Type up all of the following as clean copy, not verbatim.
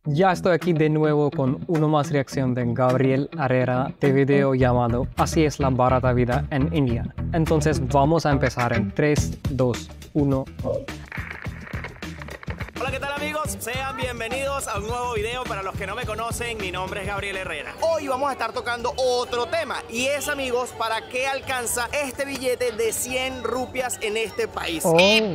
Ya estoy aquí de nuevo con una más reacción de Gabriel Herrera de video llamado Así es la barata vida en India. Entonces vamos a empezar en 3, 2, 1. Hola, ¿qué tal amigos? Sean bienvenidos a un nuevo video. Para los que no me conocen, mi nombre es Gabriel Herrera. Hoy vamos a estar tocando otro tema y es, amigos, ¿para qué alcanza este billete de 100 rupias en este país?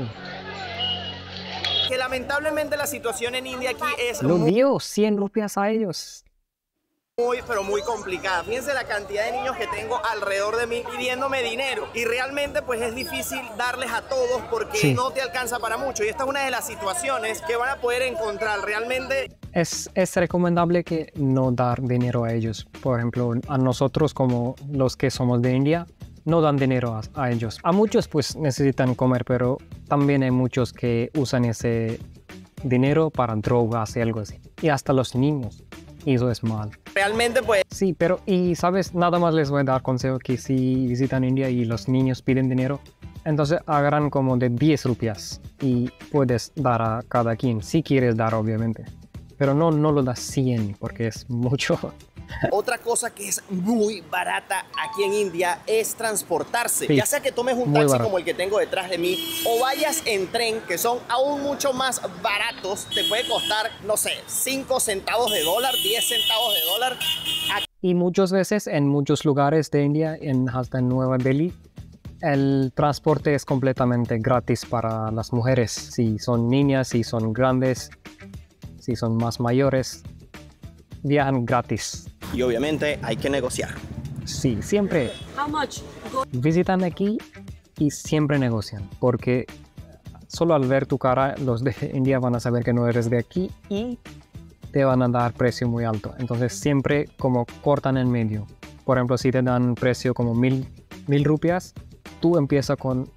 Que lamentablemente la situación en India aquí es Lo dio 100 rupias a ellos. pero muy complicada. Fíjense la cantidad de niños que tengo alrededor de mí pidiéndome dinero y realmente pues es difícil darles a todos porque no te alcanza para mucho, y esta es una de las situaciones que van a poder encontrar realmente. Es recomendable que no dar dinero a ellos. Por ejemplo, a nosotros como los que somos de India, no dan dinero a ellos. A muchos pues necesitan comer, pero también hay muchos que usan ese dinero para drogas y algo así. Y hasta los niños. Y eso es mal. Realmente pues... Sí, pero y sabes, nada más les voy a dar consejo que si visitan India y los niños piden dinero, entonces agarran como de 10 rupias y puedes dar a cada quien, si quieres dar obviamente. Pero no lo das 100 porque es mucho. Otra cosa que es muy barata aquí en India es transportarse. Sí, ya sea que tomes un taxi como el que tengo detrás de mí o vayas en tren, que son aún mucho más baratos. Te puede costar, no sé, 5 centavos de dólar, 10 centavos de dólar. Y muchas veces en muchos lugares de India, hasta en Nueva Delhi, el transporte es completamente gratis para las mujeres. Si son niñas, si son grandes, si son más mayores, viajan gratis. Y obviamente hay que negociar. Sí, siempre visitan aquí y siempre negocian, porque solo al ver tu cara los de India van a saber que no eres de aquí y te van a dar precio muy alto. Entonces siempre como cortan en medio. Por ejemplo, si te dan precio como 1000 rupias, tú empieza con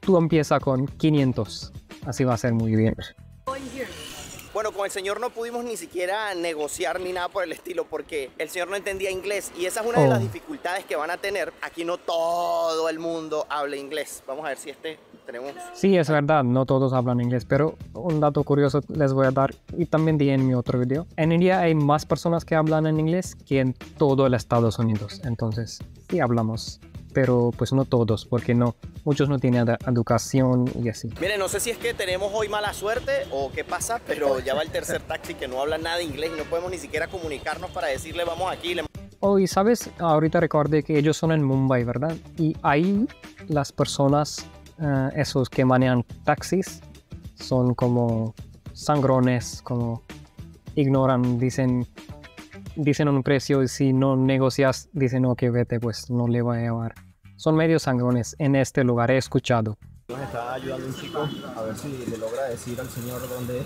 500. Así va a ser muy bien. Bueno, con el señor no pudimos ni siquiera negociar ni nada por el estilo porque el señor no entendía inglés y esa es una de las dificultades que van a tener. Aquí no todo el mundo habla inglés. Vamos a ver si tenemos... Sí, es verdad, no todos hablan inglés, pero un dato curioso les voy a dar y también di en mi otro video. En India hay más personas que hablan en inglés que en todo el Estados Unidos, entonces sí hablamos. Pero pues no todos, porque muchos no tienen educación y así. Miren, no sé si es que tenemos hoy mala suerte o qué pasa, pero ya va el tercer taxi que no habla nada de inglés y no podemos ni siquiera comunicarnos para decirle vamos aquí. Y sabes, ahorita recordé que ellos son en Mumbai, ¿verdad? Y ahí las personas, esos que manejan taxis, son como sangrones, como ignoran, dicen un precio y si no negocias, dicen no, que vete, pues no le va a llevar. Son medio sangrones en este lugar, he escuchado. Nos está ayudando un chico a ver si le logra decir al señor dónde es.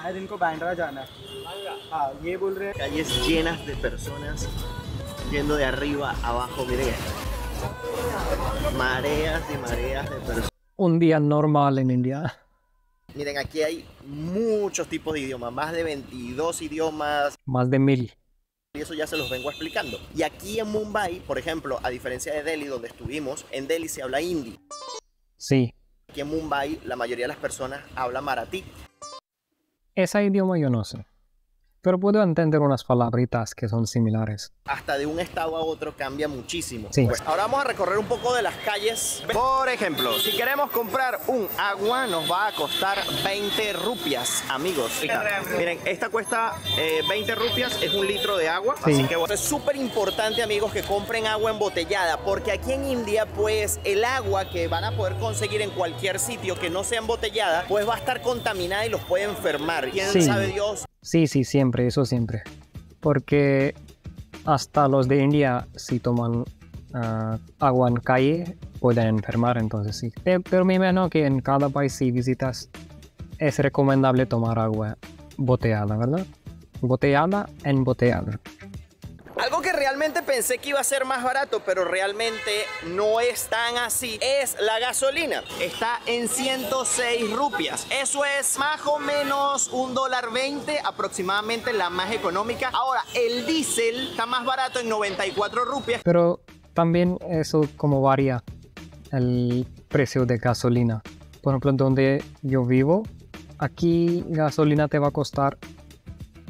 Calles llenas de personas yendo de arriba a abajo, miren esto. Mareas y mareas de personas. Un día normal en India. Miren, aquí hay muchos tipos de idiomas, más de 22 idiomas. Más de 1000. Y eso ya se los vengo explicando. Y aquí en Mumbai, por ejemplo, a diferencia de Delhi, donde estuvimos, en Delhi se habla hindi. Sí. Aquí en Mumbai, la mayoría de las personas habla marathi. Ese idioma yo no sé, pero puedo entender unas palabritas que son similares. Hasta de un estado a otro cambia muchísimo. Sí. Pues ahora vamos a recorrer un poco de las calles. Por ejemplo, si queremos comprar un agua, nos va a costar 20 rupias, amigos. Miren, esta cuesta 20 rupias, es un litro de agua. Sí. Así que es súper importante, amigos, que compren agua embotellada, porque aquí en India, pues, el agua que van a poder conseguir en cualquier sitio que no sea embotellada, pues va a estar contaminada y los puede enfermar. ¿Quién sabe Dios? Sí, siempre, eso siempre. Porque hasta los de India, si toman agua en calle, pueden enfermar, entonces sí. Pero me imagino que en cada país, si visitas, es recomendable tomar agua botellada, ¿verdad? Botellada, embotellada. Algo que realmente pensé que iba a ser más barato, pero realmente no es tan así, es la gasolina. Está en 106 rupias. Eso es más o menos $1.20, aproximadamente la más económica. Ahora, el diésel está más barato en 94 rupias. Pero también eso como varía el precio de gasolina. Por ejemplo, donde yo vivo, aquí gasolina te va a costar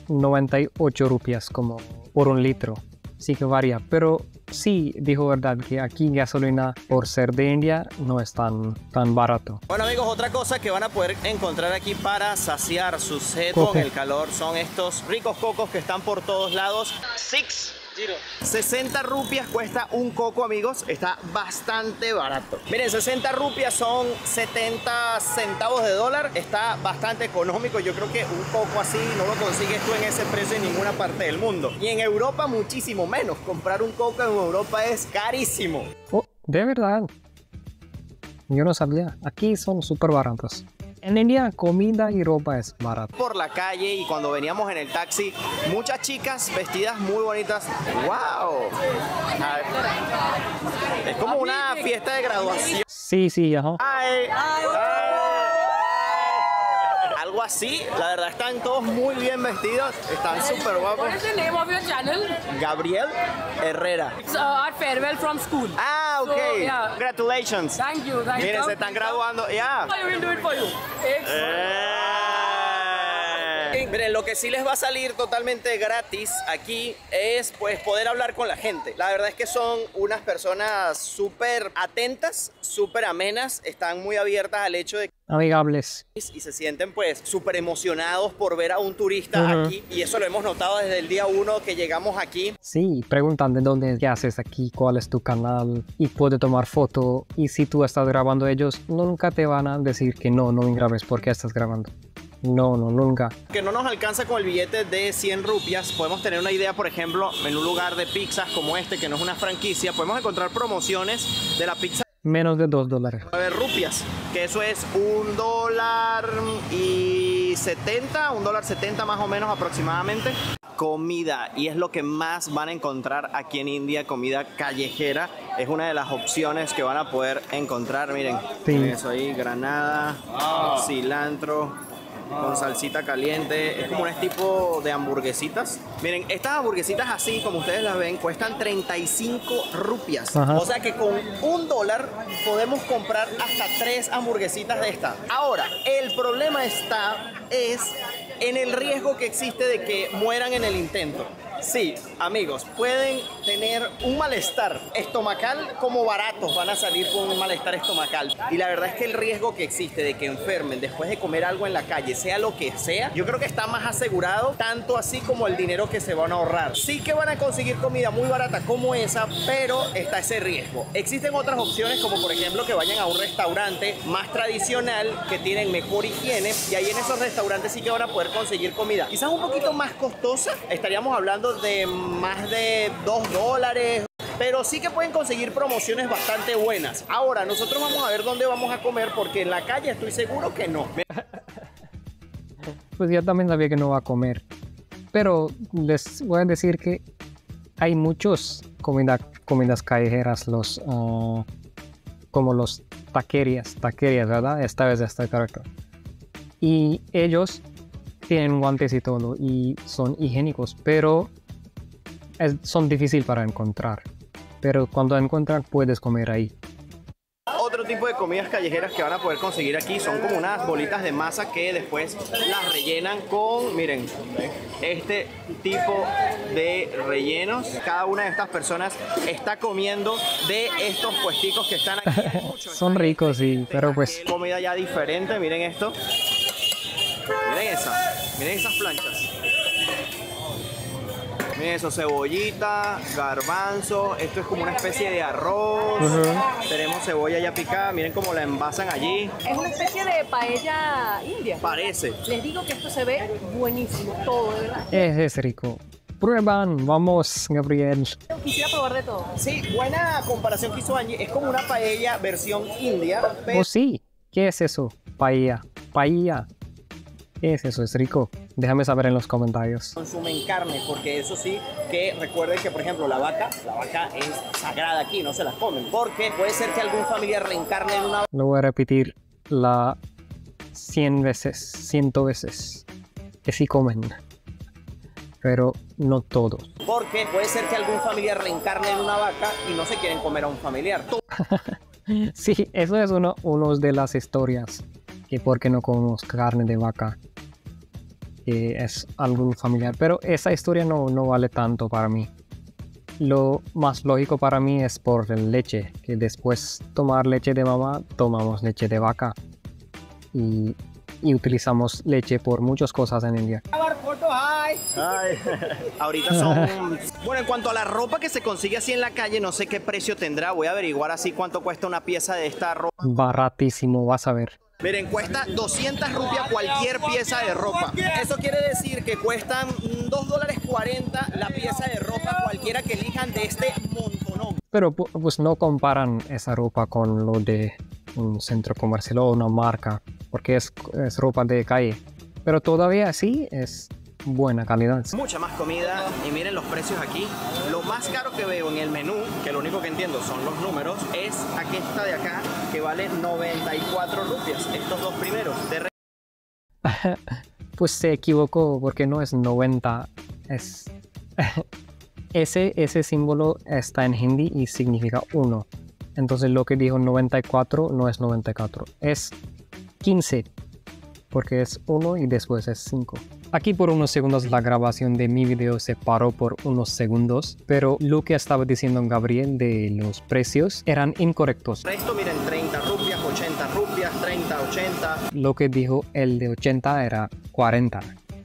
98 rupias como por un litro. Sí que varía, pero sí, dijo verdad que aquí gasolina por ser de India no es tan barato. Bueno amigos, otra cosa que van a poder encontrar aquí para saciar su sed Coco. con el calor son estos ricos cocos que están por todos lados. 60 rupias cuesta un coco, amigos. Está bastante barato. Miren, 60 rupias son 70 centavos de dólar. Está bastante económico. Yo creo que un coco así no lo consigues tú en ese precio en ninguna parte del mundo. Y en Europa muchísimo menos. Comprar un coco en Europa es carísimo. Oh, de verdad. Yo no sabía. Aquí son súper baratos. En India, comida y ropa es barato. Por la calle y cuando veníamos en el taxi, muchas chicas vestidas muy bonitas. ¡Wow! Es como una fiesta de graduación. Sí, ajá. Ay. Algo así, la verdad están todos muy bien vestidos, están súper guapos. What is the name of your channel? Gabriel Herrera. It's our farewell from school. Ah, ok. So, yeah. Congratulations. Thank you. Miren, se están graduando. Ya. I will do it for you. Miren, lo que sí les va a salir totalmente gratis aquí es pues poder hablar con la gente. La verdad es que son unas personas súper atentas, súper amenas, están muy abiertas al hecho de Amigables. y se sienten pues súper emocionados por ver a un turista aquí, y eso lo hemos notado desde el día 1 que llegamos aquí. Sí, preguntan de dónde, qué haces aquí, cuál es tu canal y puede tomar foto. Y si tú estás grabando ellos, nunca te van a decir que no me grabes porque estás grabando. No, nunca. Que no nos alcanza con el billete de 100 rupias, podemos tener una idea, por ejemplo, en un lugar de pizzas como este, que no es una franquicia, podemos encontrar promociones de la pizza Menos de $2. 9 rupias, que eso es $1.70 más o menos aproximadamente. Comida, y es lo que más van a encontrar aquí en India, comida callejera, es una de las opciones que van a poder encontrar. Miren, Sí. miren eso ahí, granada, cilantro con salsita caliente, es como un tipo de hamburguesitas. Miren, estas hamburguesitas así como ustedes las ven cuestan 35 rupias. Ajá. O sea que con $1 podemos comprar hasta 3 hamburguesitas de estas. Ahora, el problema es en el riesgo que existe de que mueran en el intento. Sí, amigos, pueden tener un malestar estomacal, como baratos van a salir con un malestar estomacal. Y la verdad es que el riesgo que existe de que enfermen después de comer algo en la calle, sea lo que sea, yo creo que está más asegurado, tanto así como el dinero que se van a ahorrar. Sí que van a conseguir comida muy barata como esa, pero está ese riesgo. Existen otras opciones, como por ejemplo que vayan a un restaurante más tradicional, que tienen mejor higiene, y ahí en esos restaurantes sí que van a poder conseguir comida. Quizás un poquito más costosa, estaríamos hablando de más de $2, pero sí que pueden conseguir promociones bastante buenas. Ahora, nosotros vamos a ver dónde vamos a comer, porque en la calle estoy seguro que no. Pues yo también sabía que no va a comer. Pero les voy a decir que hay muchos comidas callejeras, como los taquerías, ¿verdad? Esta vez está correcto. Y ellos tienen guantes y todo y son higiénicos, pero son difíciles para encontrar. Pero cuando encuentran puedes comer ahí. Otro tipo de comidas callejeras que van a poder conseguir aquí son como unas bolitas de masa que después las rellenan con, miren, este tipo de rellenos. Cada una de estas personas está comiendo de estos puesticos que están aquí. Son ricos, sí, pero pues Comida ya diferente, miren esto. Miren esas planchas. Miren eso, cebollita, garbanzo, esto es como una especie de arroz. Tenemos cebolla ya picada, miren cómo la envasan allí. Es una especie de paella india. Parece. Les digo que esto se ve buenísimo, todo, de verdad. es rico. Prueban, vamos, Gabriel. Quisiera probar de todo. Sí, buena comparación que hizo Angie. Es como una paella versión india, pero Oh, sí, ¿qué es eso? Paella. ¿Qué es eso? ¿Es rico? Déjame saber en los comentarios. consumen carne, porque eso sí, que recuerden que por ejemplo la vaca es sagrada aquí, no se las comen, porque puede ser que algún familiar reencarne en una Lo voy a repetir 100 veces. Que sí comen. Pero no todos. porque puede ser que algún familiar reencarne en una vaca y no se quieren comer a un familiar. Sí, eso es uno de las historias. Que por qué no comemos carne de vaca. que es algún familiar, pero esa historia no vale tanto para mí. Lo más lógico para mí es por la leche, que después tomar leche de mamá, tomamos leche de vaca y utilizamos leche por muchas cosas en India. Ay. Ahorita son... Bueno, en cuanto a la ropa que se consigue así en la calle, no sé qué precio tendrá. Voy a averiguar así cuánto cuesta una pieza de esta ropa. Baratísimo, vas a ver. Miren, cuesta 200 rupias cualquier pieza de ropa. Eso quiere decir que cuestan $2.40 la pieza de ropa cualquiera que elijan de este montonón. Pero pues no comparan esa ropa con lo de un centro comercial o una marca, porque es ropa de calle. Pero todavía así es buena calidad. Mucha más comida y miren los precios aquí. Lo más caro que veo en el menú, que lo único que entiendo son los números, es esta de acá que vale 94 rupias. Estos dos primeros. Pues se equivocó porque no es 90, es... ese símbolo está en hindi y significa 1. Entonces lo que dijo 94 no es 94, es 15. Porque es 1 y después es 5. Aquí por unos segundos la grabación de mi video se paró por unos segundos, pero lo que estaba diciendo Gabriel de los precios eran incorrectos. Esto miren, 30 rupias, 80 rupias, 30, 80. Lo que dijo el de 80 era 40.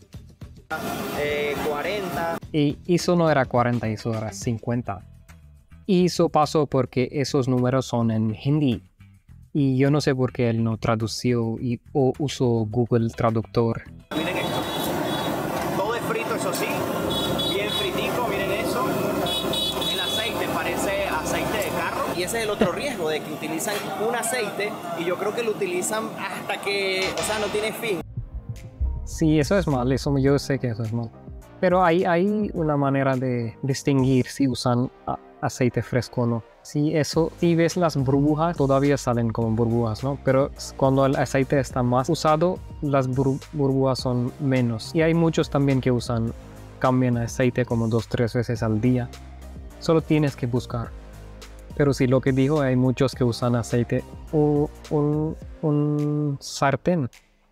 40. Y eso no era 40, eso era 50. Y eso pasó porque esos números son en hindi. Y yo no sé por qué él no tradució o usó Google Traductor. Miren esto. Todo es frito, eso sí. Bien fritico, miren eso. El aceite parece aceite de carro. Y ese es el otro riesgo, de que utilizan un aceite y yo creo que lo utilizan hasta que, o sea, no tiene fin. Sí, eso es mal, eso yo sé que eso es mal. Pero hay una manera de distinguir si usan aceite fresco o no. Si ves las burbujas, todavía salen como burbujas, ¿no? Pero cuando el aceite está más usado, las burbujas son menos. Y hay muchos también que cambian aceite como 2-3 veces al día. Solo tienes que buscar. Pero sí, lo que dijo, hay muchos que usan aceite o un sartén.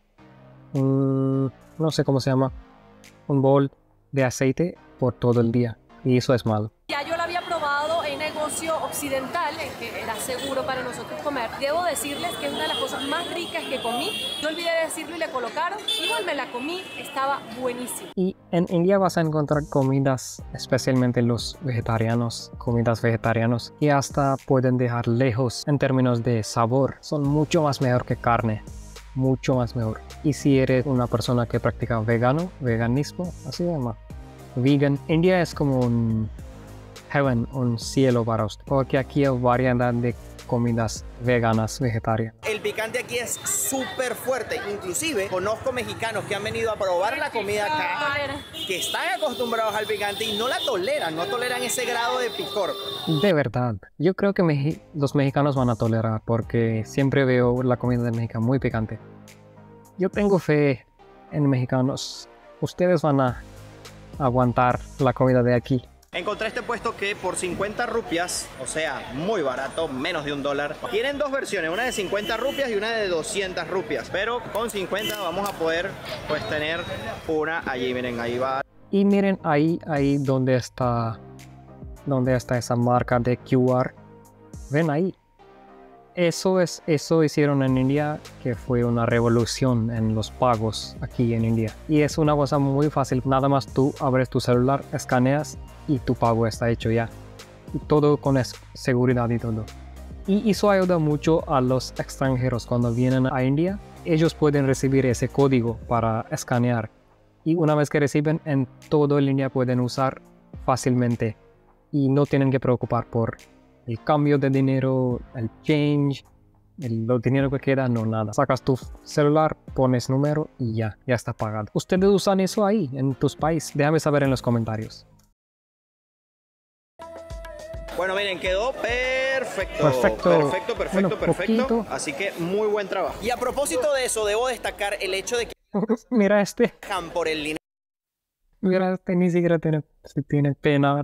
No sé cómo se llama. Un bol de aceite por todo el día. Y eso es malo. Ya yo lo había probado en negocio occidental, en que era seguro para nosotros comer. Debo decirles que es una de las cosas más ricas que comí. No olvidé decirlo y le colocaron. Igual me la comí, estaba buenísima. Y en India vas a encontrar comidas, especialmente los vegetarianos, comidas vegetarianos, y hasta pueden dejar lejos en términos de sabor. Son mucho más mejor que carne. Mucho más mejor. Y si eres una persona que practica veganismo, así se llama, vegan, India es como un heaven, un cielo para usted, porque aquí hay variedad de comidas veganas, vegetarianas. El picante aquí es súper fuerte, inclusive conozco mexicanos que han venido a probar la comida acá, que están acostumbrados al picante y no la toleran, no toleran ese grado de picor. De verdad, yo creo que los mexicanos van a tolerar, porque siempre veo la comida de México muy picante. Yo tengo fe en mexicanos, ustedes van a aguantar la comida de aquí. Encontré este puesto que por 50 rupias, o sea, muy barato, menos de $1. Tienen dos versiones, una de 50 rupias y una de 200 rupias. Pero con 50 vamos a poder, pues, tener una allí. Miren, ahí va. Y miren ahí donde está esa marca de QR. Ven ahí. Eso hicieron en India, que fue una revolución en los pagos aquí en India. Y es una cosa muy fácil. Nada más tú abres tu celular, escaneas y tu pago está hecho ya. Y todo con seguridad y todo. Y eso ayuda mucho a los extranjeros cuando vienen a India. Ellos pueden recibir ese código para escanear. Y una vez que reciben, en todo el India pueden usar fácilmente. Y no tienen que preocupar por el cambio de dinero, el change, el dinero que queda, no nada. Sacas tu celular, pones número y ya está pagado. ¿Ustedes usan eso ahí, en tus países? Déjame saber en los comentarios. Bueno, miren, quedó perfecto. Perfecto. Bueno, perfecto. Poquito. Así que muy buen trabajo. Y a propósito de eso, debo destacar el hecho de que Mira este. por el dinero. Mira este, ni siquiera tiene pena, ¿verdad?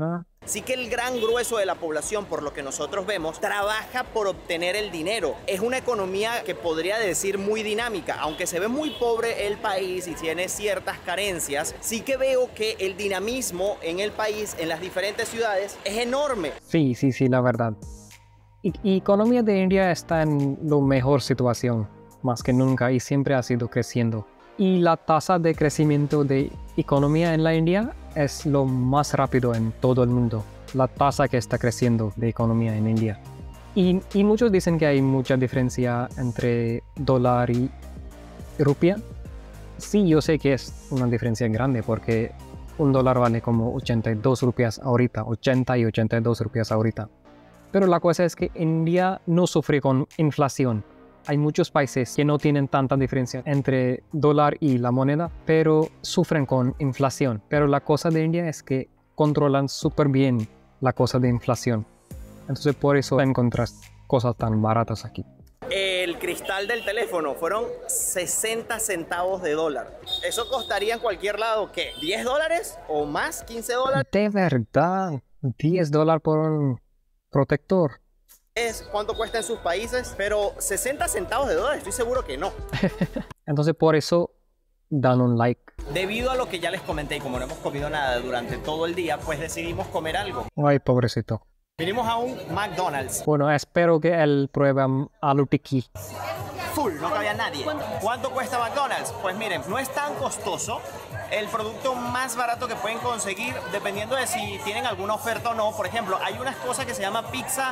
Así que el gran grueso de la población, por lo que nosotros vemos, trabaja por obtener el dinero. Es una economía que podría decir muy dinámica. Aunque se ve muy pobre el país y tiene ciertas carencias, sí que veo que el dinamismo en el país, en las diferentes ciudades, es enorme. Sí, la verdad. Y economía de India está en la mejor situación, más que nunca, y siempre ha sido creciendo. Y la tasa de crecimiento de economía en la India es lo más rápido en todo el mundo. La tasa que está creciendo de economía en India. Y muchos dicen que hay mucha diferencia entre dólar y rupia. Sí, yo sé que es una diferencia grande porque un dólar vale como 82 rupias ahorita, 80 y 82 rupias ahorita. Pero la cosa es que India no sufre con inflación. Hay muchos países que no tienen tanta diferencia entre dólar y la moneda, pero sufren con inflación. Pero la cosa de India es que controlan súper bien la cosa de inflación. Entonces por eso encuentras cosas tan baratas aquí. El cristal del teléfono fueron 60 centavos de dólar. Eso costaría en cualquier lado, ¿qué? ¿10 dólares o más? ¿15 dólares? De verdad, 10 dólares por un protector. Es cuánto cuesta en sus países, pero 60 centavos de dólar estoy seguro que no. Entonces por eso dan un like. Debido a lo que ya les comenté y como no hemos comido nada durante todo el día, pues decidimos comer algo. Ay, pobrecito. Vinimos a un McDonald's. Bueno, espero que él pruebe aloo tikki. Full, no cabía nadie. ¿Cuánto cuesta McDonald's? Pues miren, no es tan costoso. El producto más barato que pueden conseguir, dependiendo de si tienen alguna oferta o no. Por ejemplo, hay unas cosas que se llama pizza.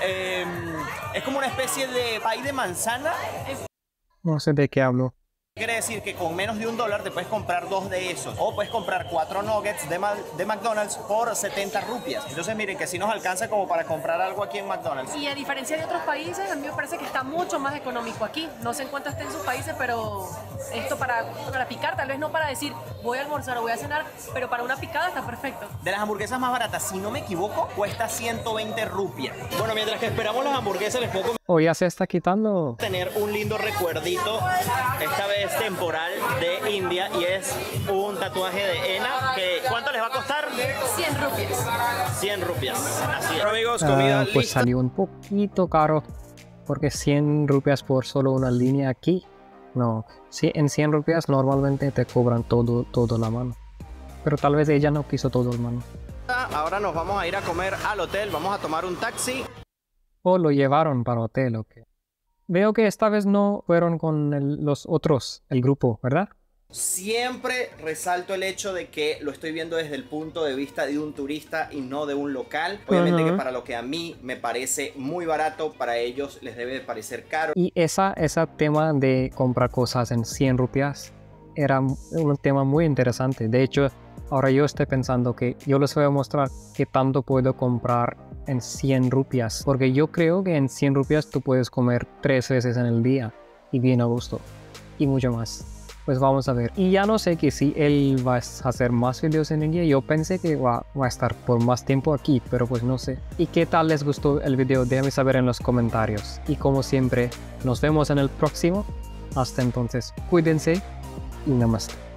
Es como una especie de pay de manzana. No sé de qué hablo. Quiere decir que con menos de $1 te puedes comprar 2 de esos. O puedes comprar 4 nuggets de McDonald's por 70 rupias. Entonces miren que sí nos alcanza como para comprar algo aquí en McDonald's. Y a diferencia de otros países, a mí me parece que está mucho más económico aquí. No sé en cuánto está en sus países, pero esto para picar, tal vez no para decir voy a almorzar o voy a cenar, pero para una picada está perfecto. De las hamburguesas más baratas, si no me equivoco, cuesta 120 rupias. Bueno, mientras que esperamos las hamburguesas, les puedo O ya se está quitando. tener un lindo recuerdito, esta vez temporal, de India, y es un tatuaje de henna que ¿cuánto les va a costar? 100 rupias. 100 rupias. Así es. Amigos, comida Pues lista. salió un poquito caro porque 100 rupias por solo una línea aquí. No, sí, en 100 rupias normalmente te cobran todo la mano. Pero tal vez ella no quiso todo la mano. Ahora nos vamos a ir a comer al hotel, vamos a tomar un taxi. O lo llevaron para hotel o qué. Veo que esta vez no fueron con los otros, el grupo, ¿verdad? Siempre resalto el hecho de que lo estoy viendo desde el punto de vista de un turista y no de un local. Obviamente que para lo que a mí me parece muy barato, para ellos les debe de parecer caro. Y ese tema de comprar cosas en 100 rupias era un tema muy interesante. De hecho, ahora yo estoy pensando que yo les voy a mostrar qué tanto puedo comprar en 100 rupias. Porque yo creo que en 100 rupias tú puedes comer 3 veces en el día y bien a gusto. Y mucho más. Pues vamos a ver. Y ya no sé que si él va a hacer más videos en India. Yo pensé que va a estar por más tiempo aquí, pero pues no sé. ¿Y qué tal les gustó el video? Déjame saber en los comentarios. Y como siempre, nos vemos en el próximo. Hasta entonces, cuídense y namaste.